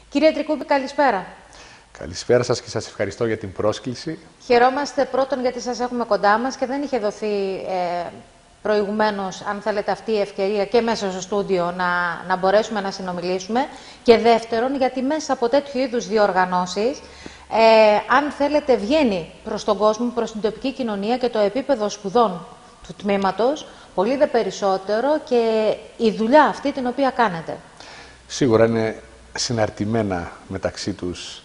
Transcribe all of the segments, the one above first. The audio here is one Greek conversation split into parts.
Κύριε Τρικούπη, καλησπέρα. Καλησπέρα σας και σας ευχαριστώ για την πρόσκληση. Χαιρόμαστε πρώτον γιατί σας έχουμε κοντά μας και δεν είχε δοθεί προηγουμένως, αν θέλετε, αυτή η ευκαιρία και μέσα στο στούντιο να μπορέσουμε να συνομιλήσουμε. Και δεύτερον, γιατί μέσα από τέτοιου είδους διοργανώσεις, αν θέλετε, βγαίνει προς τον κόσμο, προς την τοπική κοινωνία και το επίπεδο σπουδών του τμήματος, πολύ δε περισσότερο και η δουλειά αυτή την οποία κάνετε. Σίγουρα είναι συναρτημένα μεταξύ τους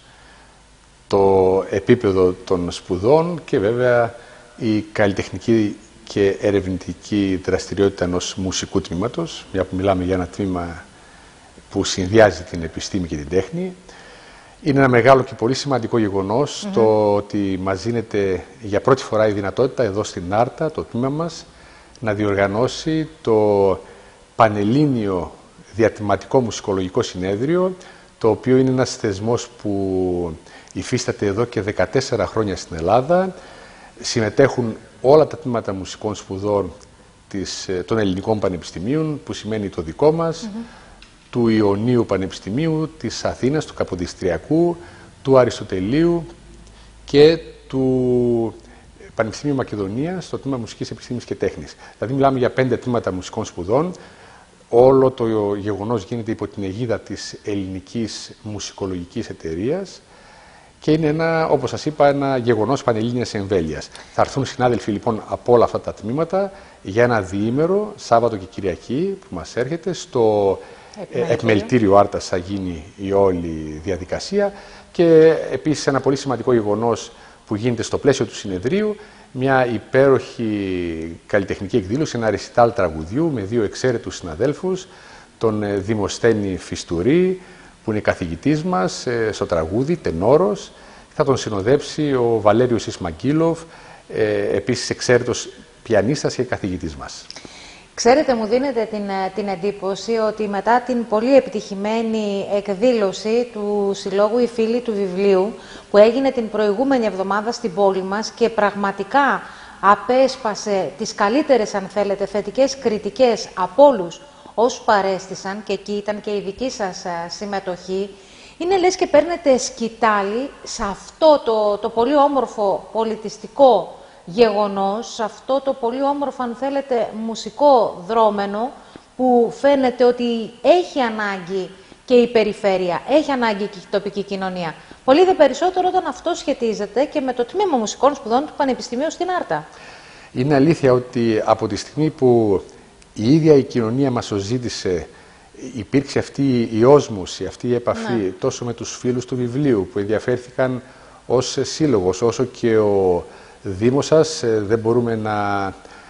το επίπεδο των σπουδών και βέβαια η καλλιτεχνική και ερευνητική δραστηριότητα ενός μουσικού τμήματος, μια που μιλάμε για ένα τμήμα που συνδυάζει την επιστήμη και την τέχνη. Είναι ένα μεγάλο και πολύ σημαντικό γεγονός το ότι μας δίνεται για πρώτη φορά η δυνατότητα εδώ στην Άρτα, το τμήμα μας, να διοργανώσει το Πανελλήνιο Διατμηματικό Μουσικολογικό Συνέδριο, το οποίο είναι ένας θεσμός που υφίσταται εδώ και 14 χρόνια στην Ελλάδα. Συμμετέχουν όλα τα τμήματα μουσικών σπουδών των ελληνικών πανεπιστημίων, που σημαίνει το δικό μας, του Ιωνίου Πανεπιστημίου, της Αθήνας, του Καποδιστριακού, του Αριστοτελείου και του Πανεπιστημίου Μακεδονίας, στο τμήμα Μουσικής Επιστήμης και Τέχνης. Δηλαδή μιλάμε για 5 τμήματα μουσικών σπουδών. Όλο το γεγονός γίνεται υπό την αιγίδα της Ελληνικής Μουσικολογικής Εταιρείας και είναι ένα, όπως σας είπα, ένα γεγονός πανελλήνιας εμβέλειας. Θα έρθουν συνάδελφοι λοιπόν από όλα αυτά τα τμήματα για ένα διήμερο, Σάββατο και Κυριακή, που μας έρχεται στο Επιμελητήριο Άρτας θα γίνει η όλη διαδικασία και επίσης ένα πολύ σημαντικό γεγονός που γίνεται στο πλαίσιο του συνεδρίου, μια υπέροχη καλλιτεχνική εκδήλωση, ένα ρεσιτάλ τραγουδιού με 2 εξαίρετους συναδέλφους, τον Δημοσθένη Φιστουρή, που είναι καθηγητής μας στο τραγούδι, τενόρος. Θα τον συνοδέψει ο Βαλέριος Ισμαγκίλοφ, επίσης εξαίρετος πιανίστας και καθηγητής μας. Ξέρετε, μου δίνετε την εντύπωση ότι μετά την πολύ επιτυχημένη εκδήλωση του Συλλόγου «Οι Φίλοι του Βιβλίου» που έγινε την προηγούμενη εβδομάδα στην πόλη μας και πραγματικά απέσπασε τις καλύτερες, αν θέλετε, θετικές κριτικές από όλους όσους παρέστησαν, και εκεί ήταν και η δική σας συμμετοχή, είναι λες και παίρνετε σκητάλη σε αυτό το πολύ όμορφο πολιτιστικό γεγονός, αυτό το πολύ όμορφο, αν θέλετε, μουσικό δρόμενο που φαίνεται ότι έχει ανάγκη και η περιφέρεια, έχει ανάγκη και η τοπική κοινωνία. Πολύ δε περισσότερο όταν αυτό σχετίζεται και με το Τμήμα Μουσικών Σπουδών του Πανεπιστημίου στην Άρτα. Είναι αλήθεια ότι από τη στιγμή που η ίδια η κοινωνία μας το ζήτησε, υπήρξε αυτή η όσμωση, αυτή η επαφή τόσο με τους φίλους του βιβλίου που ενδιαφέρθηκαν ως σύλλογος, όσο και ο Δήμος σας, δεν μπορούμε να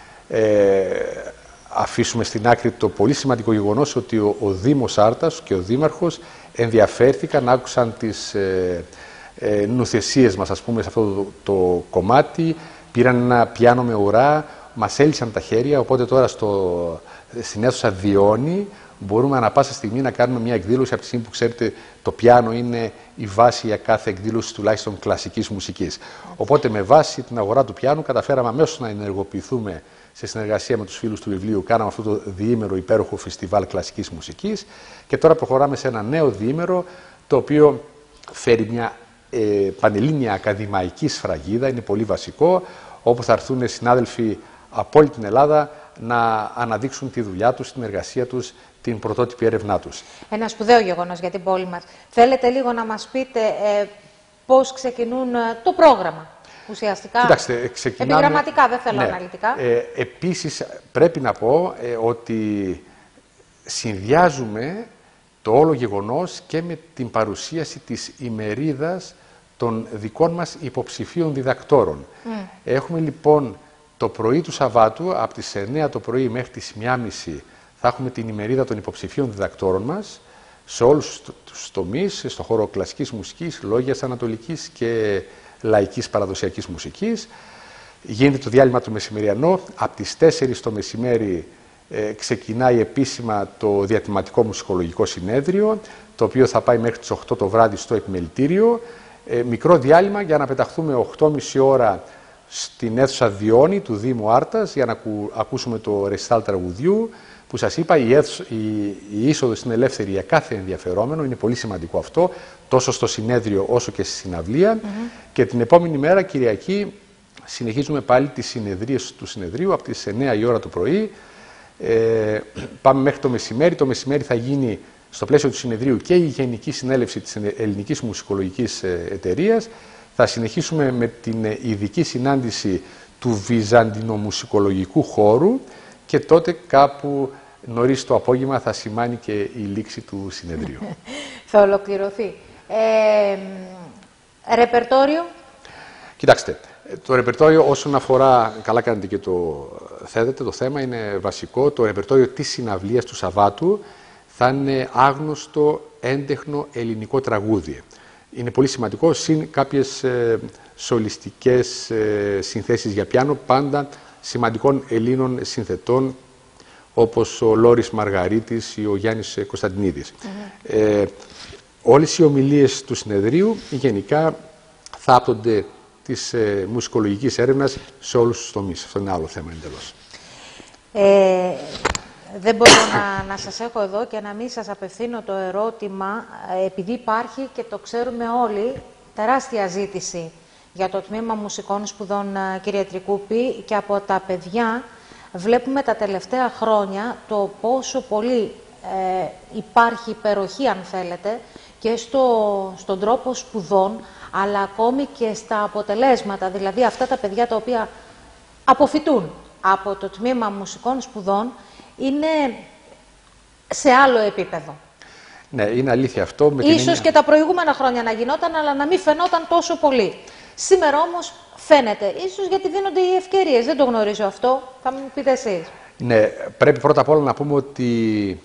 αφήσουμε στην άκρη το πολύ σημαντικό γεγονός ότι ο Δήμος Άρτας και ο Δήμαρχος ενδιαφέρθηκαν, άκουσαν τις νουθεσίες μας, ας πούμε, σε αυτό το κομμάτι, πήραν ένα πιάνο με ουρά, μας έλυσαν τα χέρια, οπότε τώρα στην αίθουσα Διόνη μπορούμε ανα πάσα στιγμή να κάνουμε μια εκδήλωση, από τη στιγμή που ξέρετε το πιάνο είναι η βάση για κάθε εκδήλωση τουλάχιστον κλασικής μουσικής. Οπότε με βάση την αγορά του πιάνου καταφέραμε αμέσως να ενεργοποιηθούμε σε συνεργασία με τους φίλους του βιβλίου, κάναμε αυτό το διήμερο υπέροχο φεστιβάλ κλασικής μουσικής και τώρα προχωράμε σε ένα νέο διήμερο το οποίο φέρει μια πανελλήνια ακαδημαϊκή σφραγίδα, είναι πολύ βασικό, όπου θα έρθουν συνάδελφοι από όλη την Ελλάδα να αναδείξουν τη δουλειά τους, την εργασία τους, την πρωτότυπη έρευνά τους. Ένα σπουδαίο γεγονός για την πόλη μας. Θέλετε λίγο να μας πείτε πώς ξεκινούν το πρόγραμμα, ουσιαστικά? Κοιτάξτε, ξεκινάμε... Επιγραμματικά, δεν θέλω αναλυτικά. Επίσης, πρέπει να πω ότι συνδυάζουμε το όλο γεγονός και με την παρουσίαση της ημερίδας των δικών μας υποψηφίων διδακτόρων. Έχουμε λοιπόν το πρωί του Σαββάτου, από τις 9 το πρωί μέχρι τις 1.30 θα έχουμε την ημερίδα των υποψηφίων διδακτόρων μας σε όλους τους τομείς, στο χώρο κλασικής μουσικής, λόγιας ανατολικής και λαϊκής παραδοσιακής μουσικής. Γίνεται το διάλειμμα του μεσημεριανό, από τις 4 το μεσημέρι ξεκινάει επίσημα το Διατμηματικό Μουσικολογικό Συνέδριο, το οποίο θα πάει μέχρι τις 8 το βράδυ στο Επιμελητήριο. Μικρό διάλειμμα για να πεταχθούμε 8.30 ώρα στην αίθουσα Διόνη του Δήμου Άρτας για να ακούσουμε το ρεσιτάλ τραγουδιού που σας είπα, η είσοδος είναι ελεύθερη για κάθε ενδιαφερόμενο, είναι πολύ σημαντικό αυτό, τόσο στο συνέδριο όσο και στη συναυλία. Και την επόμενη μέρα, Κυριακή, συνεχίζουμε πάλι τις συνεδρίες του συνεδρίου από τις 9 η ώρα το πρωί. Πάμε μέχρι το μεσημέρι. Το μεσημέρι θα γίνει στο πλαίσιο του συνεδρίου και η Γενική Συνέλευση της Ελληνικής Μουσικολογικής Εταιρείας. Θα συνεχίσουμε με την ειδική συνάντηση του Βυζαντινομουσικολογικού Χώρου και τότε κάπου νωρίς το απόγευμα θα σημάνει και η λήξη του συνεδρίου. Θα ολοκληρωθεί. Ρεπερτόριο. Κοιτάξτε, το ρεπερτόριο όσον αφορά, καλά κάνετε και το θέτετε, το θέμα είναι βασικό. Το ρεπερτόριο της συναυλίας του Σαββάτου θα είναι άγνωστο, έντεχνο ελληνικό τραγούδι. Είναι πολύ σημαντικό, συν κάποιες σολιστικές συνθέσεις για πιάνο, πάντα σημαντικών Ελλήνων συνθετών, όπως ο Λόρης Μαργαρίτης ή ο Γιάννης Κωνσταντινίδης. Όλες οι ομιλίες του συνεδρίου γενικά θα άπτονται της μουσικολογικής έρευνας σε όλους τους τομείς. Αυτό είναι άλλο θέμα εντελώς. Δεν μπορώ να σας έχω εδώ και να μην σας απευθύνω το ερώτημα, επειδή υπάρχει και το ξέρουμε όλοι, τεράστια ζήτηση για το Τμήμα Μουσικών Σπουδών, κύριε Τρικούπη, και από τα παιδιά βλέπουμε τα τελευταία χρόνια το πόσο πολύ υπάρχει υπεροχή, αν θέλετε, και στον τρόπο σπουδών, αλλά ακόμη και στα αποτελέσματα. Δηλαδή αυτά τα παιδιά τα οποία αποφοιτούν από το Τμήμα Μουσικών Σπουδών είναι σε άλλο επίπεδο. Ναι, είναι αλήθεια αυτό. Ίσως και τα προηγούμενα χρόνια να γινόταν, αλλά να μην φαινόταν τόσο πολύ. Σήμερα όμως φαίνεται. Ίσως γιατί δίνονται οι ευκαιρίες. Δεν το γνωρίζω αυτό. Θα μου πείτε εσείς. Ναι, πρέπει πρώτα απ' όλα να πούμε ότι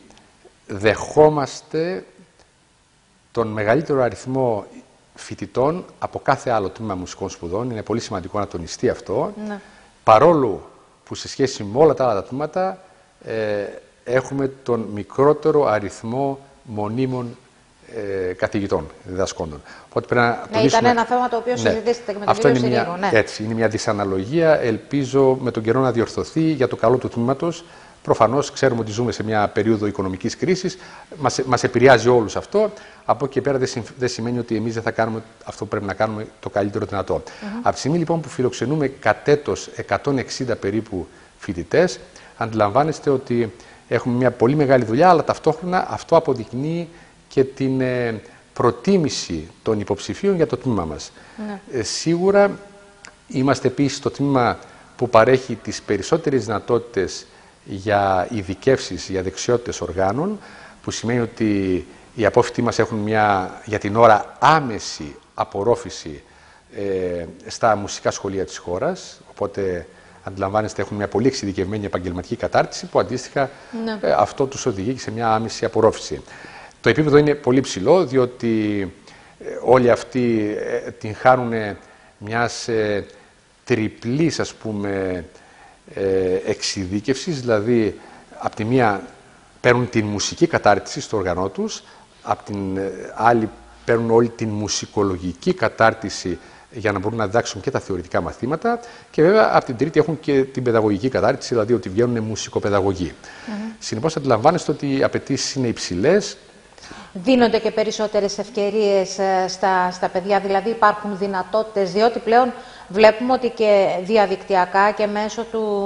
δεχόμαστε τον μεγαλύτερο αριθμό φοιτητών από κάθε άλλο τμήμα μουσικών σπουδών. Είναι πολύ σημαντικό να τονιστεί αυτό. Ναι. Παρόλο που σε σχέση με όλα τα άλλα τμήματα έχουμε τον μικρότερο αριθμό μονίμων καθηγητών, διδασκόντων. Οπότε πρέπει να τονίσουμε... Ήταν ένα θέμα το οποίο συζητήσετε και με τον κύριο Συρίγο. Ναι. Έτσι, είναι μια δυσαναλογία. Ελπίζω με τον καιρό να διορθωθεί για το καλό του τμήματος. Προφανώς ξέρουμε ότι ζούμε σε μια περίοδο οικονομικής κρίσης. Μας επηρεάζει όλους αυτό. Από εκεί και πέρα δεν σημαίνει ότι εμείς δεν θα κάνουμε αυτό που πρέπει να κάνουμε το καλύτερο δυνατό. Από τη στιγμή λοιπόν που φιλοξενούμε κατ' έτος 160 περίπου φοιτητές, αντιλαμβάνεστε ότι έχουμε μια πολύ μεγάλη δουλειά, αλλά ταυτόχρονα αυτό αποδεικνύει και την προτίμηση των υποψηφίων για το τμήμα μας. Σίγουρα είμαστε επίσης το τμήμα που παρέχει τις περισσότερες δυνατότητες για ειδικεύσεις, για δεξιότητες οργάνων, που σημαίνει ότι οι απόφοιτοι μας έχουν μια για την ώρα άμεση απορρόφηση στα μουσικά σχολεία της χώρας, οπότε αντιλαμβάνεστε έχουν μια πολύ εξειδικευμένη επαγγελματική κατάρτιση που αντίστοιχα αυτό τους οδηγεί σε μια άμεση απορρόφηση. Το επίπεδο είναι πολύ ψηλό, διότι όλοι αυτοί την χάνουν μιας τριπλής, ας πούμε, εξειδίκευσης, δηλαδή από τη μία παίρνουν την μουσική κατάρτιση στο όργανό τους, από την άλλη παίρνουν όλη την μουσικολογική κατάρτιση για να μπορούν να διδάξουν και τα θεωρητικά μαθήματα και βέβαια από την τρίτη έχουν και την παιδαγωγική κατάρτιση, δηλαδή ότι βγαίνουν μουσικοπαιδαγωγοί. Συνεπώς αντιλαμβάνεστε ότι οι απαιτήσεις είναι υψηλές. Δίνονται και περισσότερες ευκαιρίες στα παιδιά, δηλαδή υπάρχουν δυνατότητες, διότι πλέον βλέπουμε ότι και διαδικτυακά και μέσω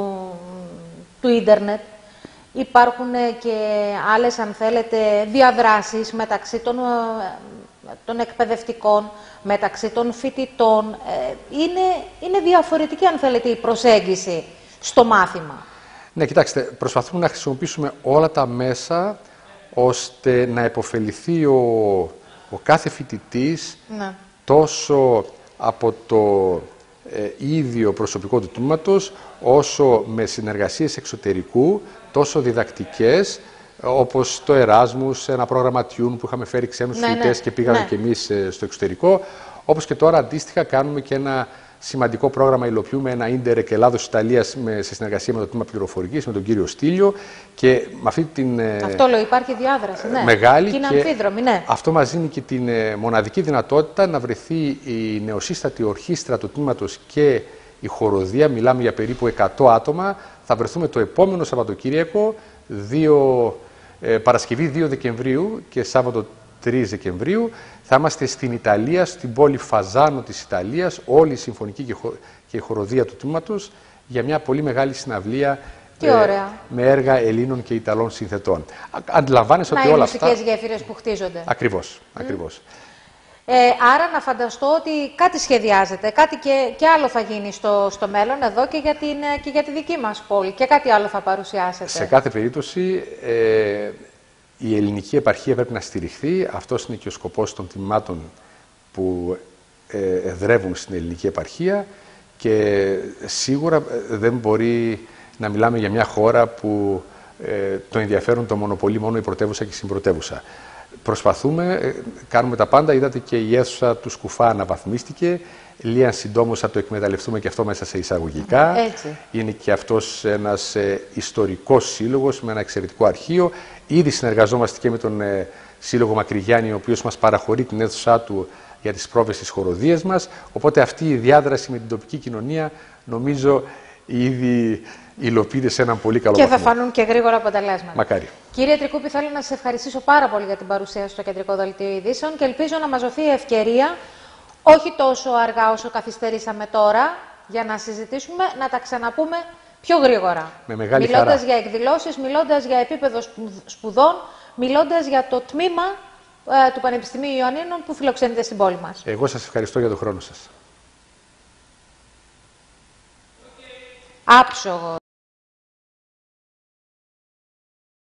του ίντερνετ υπάρχουν και άλλες, αν θέλετε, διαδράσεις μεταξύ των εκπαιδευτικών, μεταξύ των φοιτητών. Είναι διαφορετική, αν θέλετε, η προσέγγιση στο μάθημα. Ναι, κοιτάξτε, προσπαθούμε να χρησιμοποιήσουμε όλα τα μέσα ώστε να επωφεληθεί ο κάθε φοιτητής τόσο από το ίδιο προσωπικό του τμήματος, όσο με συνεργασίες εξωτερικού, τόσο διδακτικές, όπως το Εράσμους, ένα πρόγραμμα Tune που είχαμε φέρει ξένους φοιτητές και πήγαμε και εμείς στο εξωτερικό, όπως και τώρα αντίστοιχα κάνουμε και ένα σημαντικό πρόγραμμα, υλοποιούμε ένα Ίντερεκ Ελλάδος-Ιταλίας σε συνεργασία με το Τμήμα Πληροφορικής, με τον κύριο Στήλιο και με αυτή την αυτό λέω, υπάρχει διάδραση, μεγάλη και είναι αμφίδρομη, αυτό μας δίνει και την μοναδική δυνατότητα να βρεθεί η νεοσύστατη ορχήστρα του τμήματος και η χοροδία, μιλάμε για περίπου 100 άτομα, θα βρεθούμε το επόμενο Σαββατοκύριακο Παρασκευή 2 Δεκεμβρίου και Σάββατο 3 Δεκεμβρίου θα είμαστε στην Ιταλία, στην πόλη Φαζάνο της Ιταλίας, όλη η συμφωνική και η χοροδία του τμήματος, για μια πολύ μεγάλη συναυλία με έργα Ελλήνων και Ιταλών συνθετών. Αντιλαμβάνεσαι ότι όλα αυτά... οι μουσικές γέφυρες που χτίζονται. Ακριβώς, ακριβώς. Άρα να φανταστώ ότι κάτι σχεδιάζεται, κάτι και άλλο θα γίνει στο μέλλον εδώ και για τη δική μας πόλη και κάτι άλλο θα παρουσιάσετε. Σε κάθε περίπτωση η ελληνική επαρχία πρέπει να στηριχθεί. Αυτός είναι και ο σκοπός των τμήματων που εδρεύουν στην ελληνική επαρχία και σίγουρα δεν μπορεί να μιλάμε για μια χώρα που το ενδιαφέρον το μονοπολεί μόνο η πρωτεύουσα και η συμπρωτεύουσα. Προσπαθούμε, κάνουμε τα πάντα. Είδατε και η αίθουσα του Σκουφά αναβαθμίστηκε. Λίγαν συντόμως θα το εκμεταλλευτούμε και αυτό μέσα σε εισαγωγικά. Έτσι. Είναι και αυτός ένας ιστορικός σύλλογος με ένα εξαιρετικό αρχείο. Ήδη συνεργαζόμαστε και με τον Σύλλογο Μακρυγιάννη, ο οποίος μας παραχωρεί την αίθουσά του για τις πρόβες της χοροδίας μας. Οπότε αυτή η διάδραση με την τοπική κοινωνία νομίζω ήδη υλοποιείται σε έναν πολύ καλό βαθμό. Και θα φανούν και γρήγορα αποτελέσματα. Μακάρι. Κύριε Τρικούπη, θέλω να σας ευχαριστήσω πάρα πολύ για την παρουσία στο Κεντρικό Δελτίο Ειδήσεων και ελπίζω να μας δοθεί η ευκαιρία, όχι τόσο αργά όσο καθυστερήσαμε τώρα, για να συζητήσουμε, να τα ξαναπούμε πιο γρήγορα. Με μεγάλη μιλώντας χαρά. για εκδηλώσεις, μιλώντας για επίπεδο σπουδών, μιλώντας για το τμήμα του Πανεπιστημίου Ιωαννίνων που φιλοξενείται στην πόλη μας. Εγώ σας ευχαριστώ για τον χρόνο σας. Άψογο.